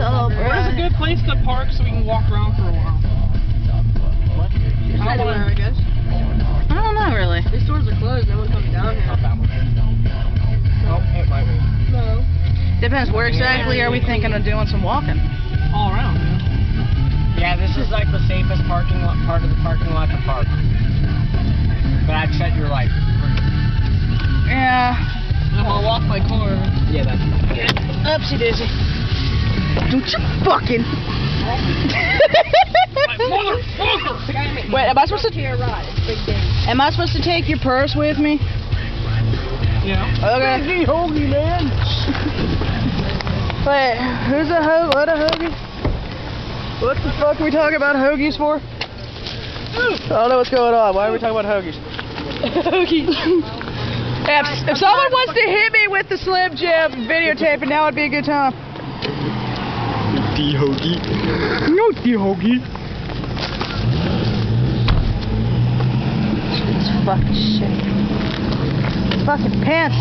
Where's a good place to park so we can walk around for a while? Anywhere, I guess. I don't know really. These stores are closed. No one comes down here. Oh, it might be. No. Depends. Where exactly are we thinking of doing some walking? All around, man. Yeah, this is like the safest parking lot, part of the parking lot to park. But I'd set your life. Yeah. I'm gonna walk my car. Yeah, that's Upsy daisy. Don't you fucking. Motherfucker! Wait, am I supposed to? Here, right. It's big day. Am I supposed to take your purse with me? Yeah. Okay. Biggie hoagie, man. Wait, who's a hoagie? What a hoagie? What the fuck are we talking about hoagies for? I don't know what's going on. Why are we talking about hoagies? Hoagies. If someone wants to hit me with the Slim Jim videotaping, now would be a good time. The hoagie. No, the hoagie. It's fucking shit. Fucking pants.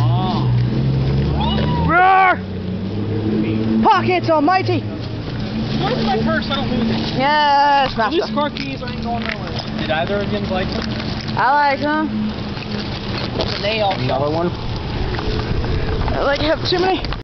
Roar! Pockets almighty. Where's my purse? I don't lose it. Yes, These master. car keys, I ain't going nowhere. Did either of you like them? I like them. They all Another one? I like to have too many.